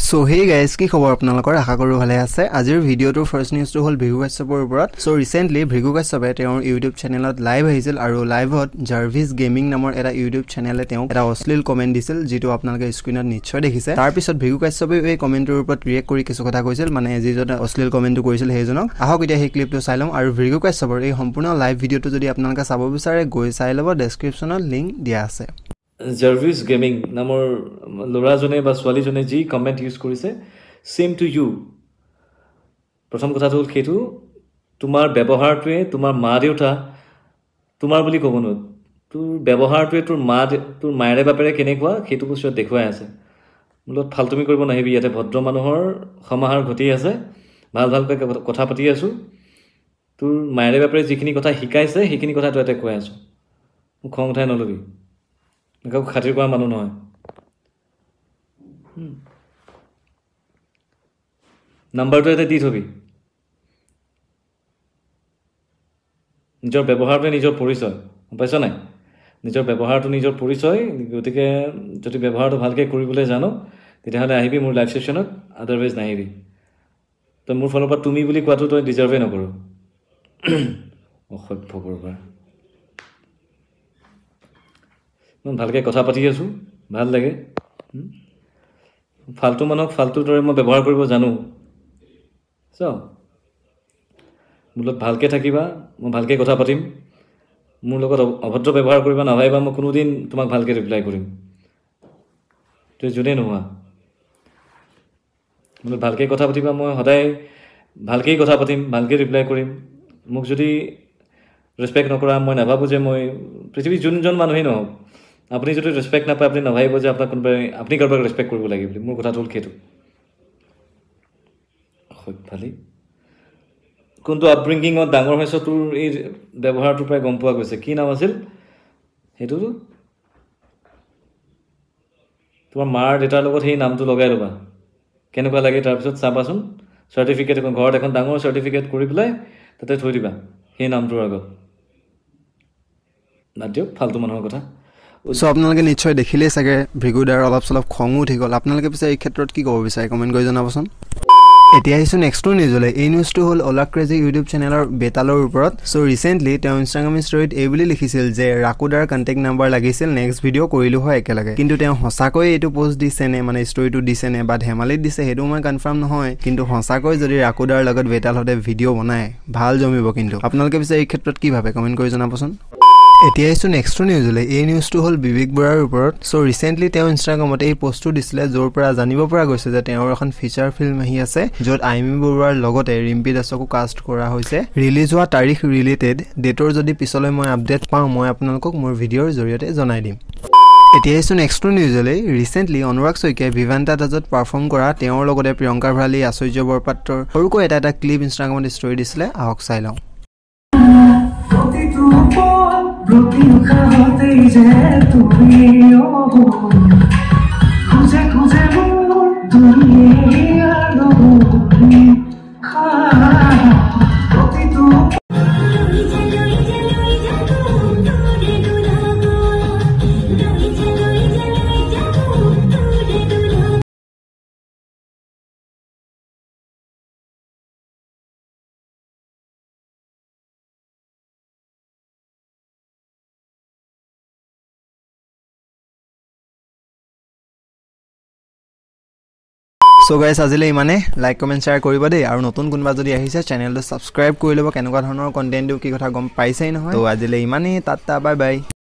So hey guys, কি খবৰ আপোনালোকৰ আশা কৰো ভালে আছে আজিৰ ভিডিওটোৰ ফাৰ্স্ট নিউজটো হল ভিগু কাশ্যপৰ ওপৰত সো ৰিসেন্টলি ভিগু কাশ্যপে তেওঁৰ ইউটিউব চেনেলত লাইভ আহিছিল আৰু লাইভত জাৰ্ভিস গেমিং নামৰ এটা ইউটিউব চেনেলে তেওঁ এটা অশ্লীল কমেন্ট দিছিল যেটো আপোনালোকে স্ক্ৰিনত নিশ্চয় দেখিছে তাৰ পিছত ভিগু কাশ্যপে এই কমেন্টৰ ওপৰত ৰিয়েক্ট কৰি কিছু কথা কৈছিল মানে যিজনে অশ্লীল কমেন্টটো কৰিছিল হেজনক আহক এতিয়া এই ক্লিপটো চাই লম আৰু ভিগু কাশ্যপৰ এই সম্পূৰ্ণ লাইভ ভিডিওটো যদি আপোনালোকে চাব বিচাৰে গৈ চাই লব ডেসক্ৰিপচনত লিংক দিয়া আছে জাৰ্ভিস গেমিং নামৰ লৰাজনে বা ছোৱালীজনে যি কমেন্ট ইউজ কৰিছে সেম টু ইউ প্ৰথম কথাটো হ'ল সেইটো তোমাৰ ব্যৱহাৰটোৱে তোমাৰ মা দেউতা তোমাৰ বুলি ক'ব ন তোৰ ব্যৱহাৰটোৱে তোৰ মায়েৰে বাপেৰে কেনেকুৱা সেইটো বস্তু দেখুৱাই আছে মূলত ফালতুমি কৰিব নাহিবি ইয়াতে ভদ্ৰ মানুহৰ সমাহাৰ ঘটি আছে ভাল ভালকৈ কথা পাতি আছো তোৰ মায়েৰে বাপেৰে যিখিনি কথা শিকাইছে সেইখিনি কথা তই কৈ আছো মোক খং উঠাই নলবি গাও খাতিৰ কৰা মানুহ নহয় নাম্বাৰটো এটা দি থবি নিজৰ ব্যৱহাৰটোৱে নিজৰ পৰিচয় পাইছ নাই নিজৰ ব্যৱহাৰটো নিজৰ পৰিচয় গতিকে যদি ব্যৱহাৰটো ভালকৈ কৰিবলৈ জানো তেতিয়াহ'লে আহিবি মোৰ লাইভ সেশনত আদাৰৱাইজ নাহিবি তই মোৰ ফালৰ পৰা তুমি বুলি কোৱাটো তই ডিজাৰ্ভে নকৰ অসভ্য কৰবাৰ মই ভালকৈ কথা পাতি আছো ভাল লাগে ফালতু মানুহক ফালতুৰ দৰে মই ব্যৱহাৰ কৰিব জানো চ মূলত ভালকৈ থাকিবা মই ভালকৈ কথা পাতিম মোৰ লগত অভদ্ৰ ব্যৱহাৰ কৰিবা নাভাবিবা মই কোনোদিন তোমাক ভালকৈ ৰিপ্লাই কৰিম তই যোনে নোহোৱা মূলত ভালকৈ কথা পাতিবা মই সদায় ভালকৈ কথা পাতিম ভালকৈ ৰিপ্লাই কৰিম মোক যদি ৰেছপেক্ট নকৰা মই নাভাবোঁ যে মই পৃথিৱীৰ যোনজন মানুহেই নহওক আপুনি যদি ৰেছপেক্ট নাপায় আপুনি নাভাবিব যে আপোনাক কোনোবাই আপুনি কাৰোবাক ৰেছপেক্ট কৰিব লাগে বুলি মোৰ কথাটো হ'ল সেইটো ভালেই কোনটো আপব্ৰিংগিঙত ডাঙৰ হৈছে তোৰ এই ব্যৱহাৰটোৰ পৰাই গম পোৱা গৈছে কি নাম আছিল সেইটোতো তোমাৰ মাৰ দেউতাৰ লগত সেই নামটো লগাই ল'বা কেনেকুৱা লাগে তাৰপিছত চাবাচোন চাৰ্টিফিকেট এখন ঘৰত এখন ডাঙৰ চাৰ্টিফিকেট কৰি পেলাই তাতে থৈ দিবা সেই নামটোৰ আগত নাদিয়ক ফালতু মানুহৰ কথা সো আপোনালোকে নিশ্চয় দেখিলেই চাগে ভিগুদাৰ অলপ চলপ খং উঠি গ'ল আপোনালোকে পিছে এই ক্ষেত্ৰত কি ক'ব বিচাৰে কমেন্ট কৰি জনাবচোন এতিয়া আহিছো নেক্সট নিউজলৈ এই নিউজটো হ'ল ওলা ক্ৰেজি ইউটিউব চেনেলৰ বেটালৰ ওপৰত সো ৰিসেন্টলি তেওঁ ইনষ্টাগ্ৰাম ষ্টৰীত এই বুলি লিখিছিল যে ৰাকুদাৰ কন্টেক্ট নাম্বাৰ লাগিছিল নেক্সট ভিডিও কৰিলো হয় একেলগে কিন্তু তেওঁ সঁচাকৈ এইটো পোষ্ট দিছে নে মানে ষ্টৰীটো দিছে নে বা ধেমালিত দিছে সেইটো মই কনফাৰ্ম নহয় কিন্তু সঁচাকৈ যদি ৰাকুদাৰ লগত বেটাল হতে ভিডিও বনায় ভাল জমিব কিন্তু আপোনালোকে পিছে এই ক্ষেত্ৰত কি ভাবে কমেন্ট কৰি জনাবচোন এতিয়া আহিছো নেক্সট নিউজলৈ এই নিউজটো হ'ল বিবেক বৰাৰ ওপৰত সো ৰিসেন্টলি তেওঁ ইনষ্টাগ্ৰামত এই পোষ্টটো দিছিলে য'ৰ পৰা জানিব পৰা গৈছে যে তেওঁৰ এখন ফিচাৰ ফিল্ম আহি আছে য'ত আইমি বৰুৱাৰ লগতে ৰিম্পি দাসকো কাষ্ট কৰা হৈছে ৰিলিজ হোৱা তাৰিখ ৰিলেটেড ডেটৰ যদি পিছলৈ মই আপডেট পাওঁ মই আপোনালোকক মোৰ ভিডিঅ'ৰ জৰিয়তে জনাই দিম এতিয়া আহিছো নেক্সট নিউজলৈ ৰিসেন্টলি অনুৰাগ শইকীয়াই ভিভান্তা দাজত পাৰফৰ্ম কৰা তেওঁৰ লগতে প্ৰিয়ংকা ভৰালী আশ্চৰ্য বৰপাত্ৰৰ সৰুকৈ এটা ক্লিপ ইনষ্টাগ্ৰামত ষ্টৰী দিছিলে আহক চাই লওঁ So guys আজিলে ইমানে লাইক কমেন্ট শেয়াৰ কৰিব দেই আৰু নতুন কোনবা যদি আহিছে চেনেলটো সাবস্ক্ৰাইব কৰি লব কেনেকুৱা ধৰণৰ কন্টেন্ট দিও কি কথা গম পাইছেই নহয় তো আজিলে ইমানে টাটা বাই বাই